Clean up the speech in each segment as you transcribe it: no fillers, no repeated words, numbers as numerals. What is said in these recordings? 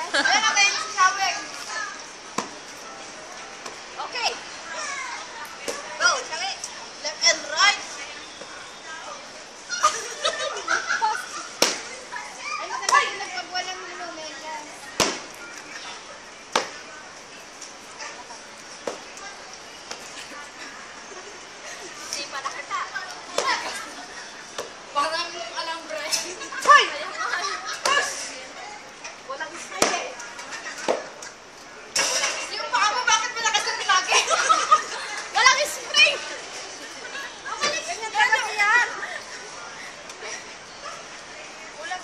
Ayan na kayo sa shower. Okay. Go, sabi. Left and right. Ay, maganda yung pag walang lumeka. Hindi pa nakita. Parang alambre. Hoy! Walang spray eh. Yung paa mo, bakit malakas ang pinake? Walang spray! Mabalik! Ganyan talaga yan! Walang...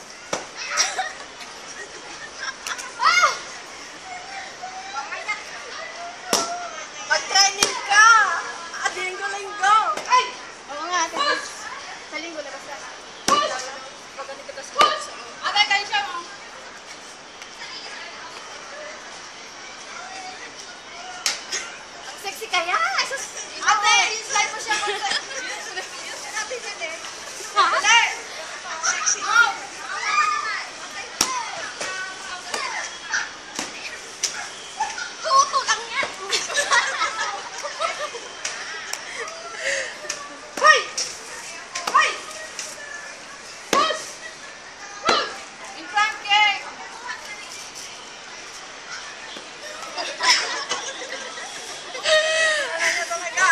Ah! Mamaya! Mag-training ka! Linggo-linggo! Ay! Oo nga, sa linggo labas ka. Pagdating kita sa linggo. Atay, kayo siya mo. Ang sexy kaya! Ate, slide mo siya. Ate, pwede. Ha? Ate! Sexy. Tuto lang yan. Hoy! Hoy! Push! Push! In front, Kay! Wala na talaga.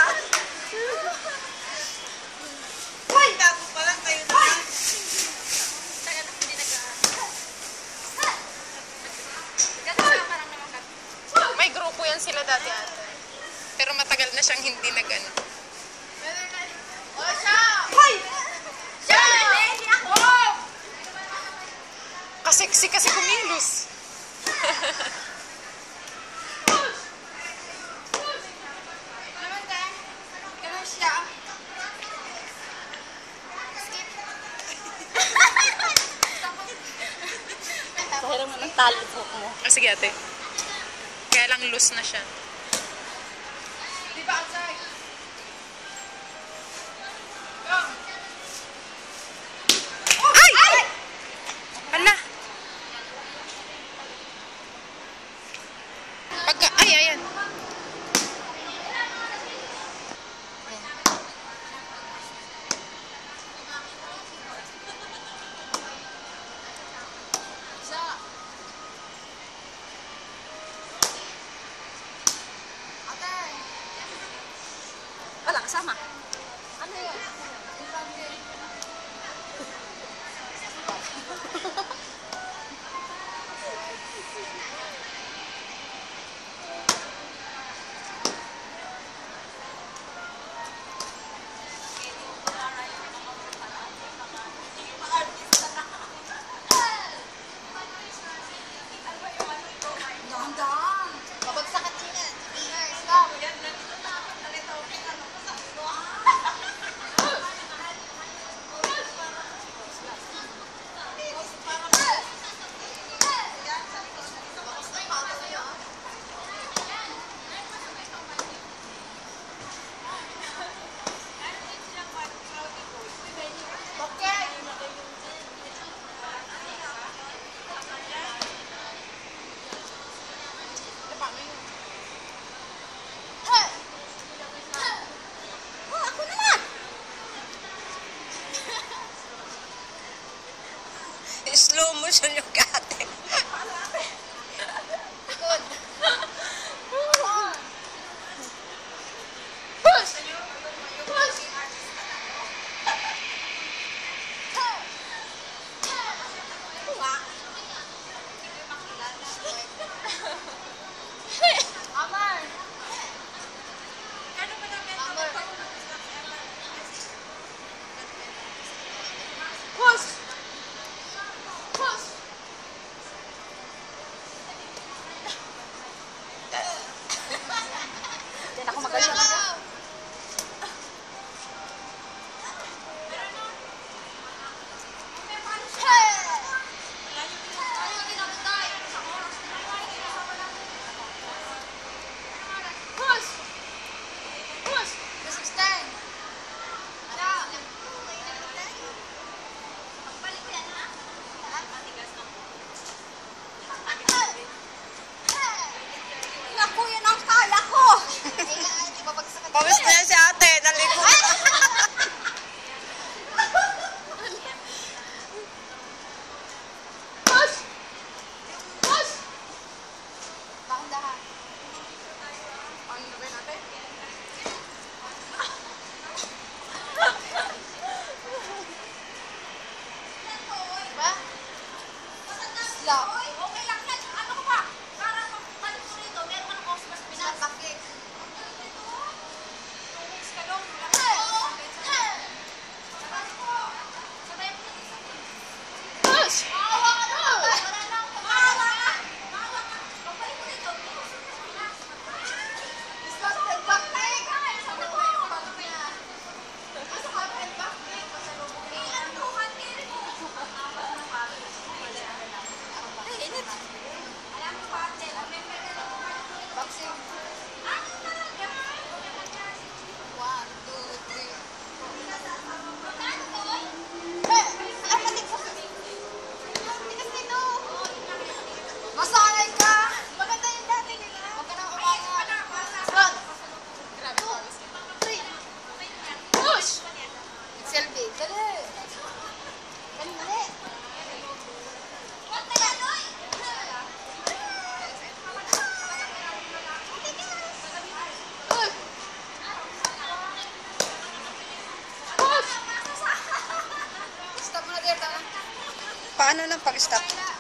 Hoy! Bago pa lang tayo na. Taga na hindi May grupo yan sila dati ate. Pero matagal na siyang hindi nag-ano. O siya! Hoy! Siya! Hindi ako! Kaseksi kasi kumilos. Naman tayo. Ganun siya. Skip. Pahiram mo ng tali po mo. Sige ate. Kaya lang loose na siya. Di ba outside? Go! Ay! Ay! Ala! Pagka... Ay, ayan. Isa. Ate! Wala, kasama. Ano yun? Dahan-dahan. Babagsakan sila. Stop. Pawis na yan si ate. Naligo. Push! Push! Dahan-dahan. Paano na ba yun, ate? Diba? Slap. Okay lang yan. Ano ko ba? Para pagbalik ko rito, meron ka ng Christmas Slap pinat. backkick. 2 weeks ka lang. Sabay mo na isa. Push! Maawa ka na. Wala lang. Maawa ka. Maawa ka. Pagbalik ko rito, meron ka ng Christmas pinat. Slap and backkick. Pasalubong yung bag niya. Slap and backkick. Pasalubong yung bag niya. Init. Alam mo ba, Ate, remember na lang kung ano ko. Boxing. Ano talaga? 1, 2, 3. Ano ko? Hey! Ay, matik po. Tigas nito. Masanay ka. Maganda yung dati nila. Huwag ka nang umangat. Front. Grabe, pawis. 3. Push! Selfie. Dali. Dali, dali. Konti yan, oy! Push! Push! Stop mo na, dear. Tama. Paano nang pag-stop?